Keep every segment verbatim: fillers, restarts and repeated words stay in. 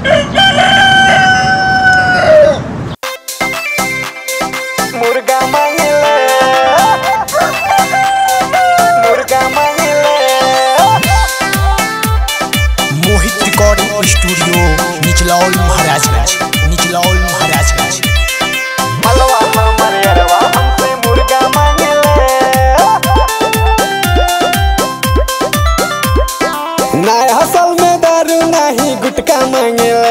मुर्गा मांगेले मुर्गा मांगेले मोहित रिकॉर्डिंग स्टूडियो निचलौल महाराजगंज निचलौल महाराजगंज। मलवा हमर यारवा हमसे मुर्गा मांगेले नाय हसल में दारू नहीं गुटका मांगेले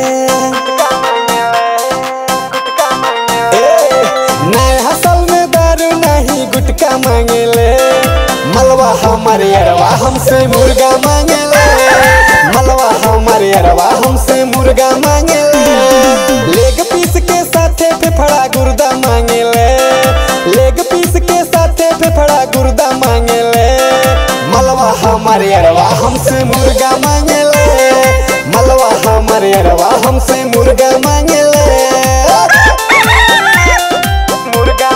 गुटका मांगेले मलवा हमार यारवा हमसे मुर्गा मांगेले मलवा हमार यारवा हमसे मुर्गा मांगेले लेग पीस के साथे फेफड़ा गुर्दा मांगेले लेग पीस के साथे फेफड़ा गुर्दा मांगेले मलवा हमार यारवा हमसे मुर्गा मांगेले मलवा हमार यारवा हमसे मुर्गा मांगेले मुर्गा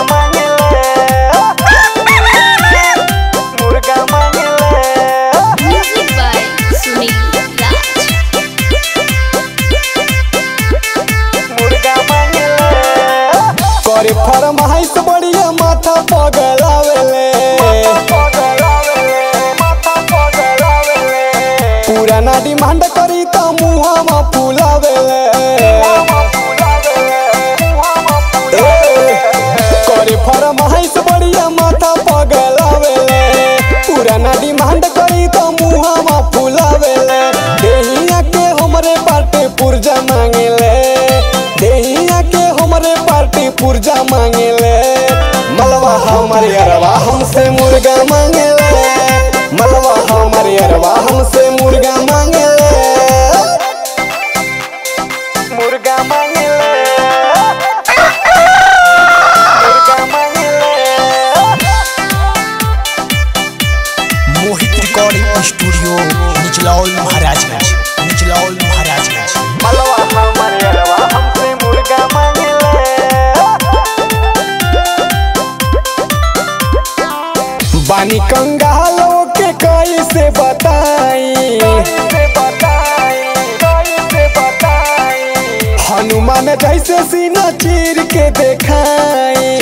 करे फरमाइश बढ़िया माथा पगलावेले पूरा ना डिमांड करी तो मुँह में फुलावेले करे फरमाइश बढ़िया माथा पगलावेले पूरा ना डिमांड करी तो मुँह में फुलावेले देहिया के हमरे पार्टी पुर्जा मांगेले देहिया के हमरे पार्टी पुर्जा मांगेले मलवा हमार यारवा हमसे मुर्गा मांगेले मलवा हमार यारवा हमसे मुर्गा मांगेले मुर्गा मांगेले मुर्गा मांगेले। Mohit recording studio Nichlaul Maharajganj Nichlaul Maharajganj. मलवा हमार यारवा हमसे मुर्गा मांगेले बानी कंगालो के कैसे बताई हनुमान जैसे सीना चीर के देखाई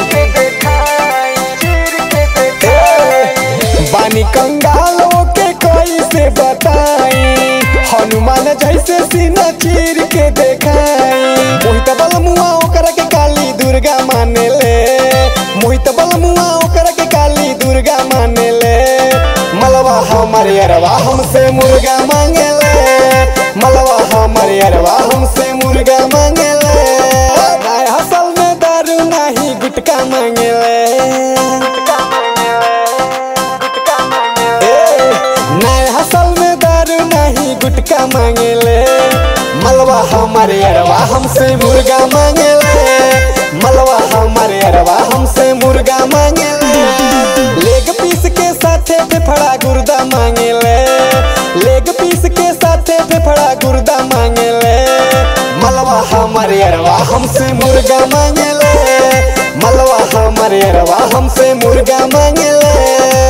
बानी कंगालो के कैसे बताई हनुमान जैसे सीना चीर के देखाई मोहित बलमुआ ओकरा के काली दुर्गा मानेले मोहित बलमुआ ओकरा के काली दुर्गा मानेले मलवा हमार यारवा हमसे मुर्गा मांगेले मलवा हमार यारवा हमसे मुर्गा मांगेले नाय हसल में दारू नहीं गुटका मांगेले नाय हसल में दारू नहीं गुटका मांगेले मलवा हमार यारवा हमसे मुर्गा मांगेले मलवा हमार यारवा हमसे मुर्गा मांगेले लेग पीस के साथे फेफड़ा गुर्दा मांगेले लेग पीस के साथे फेफड़ा गुर्दा मांगेले मलवा हमार यारवा हमसे मुर्गा मांगेले मलवा हमार यारवा हमसे मुर्गा मांगेले।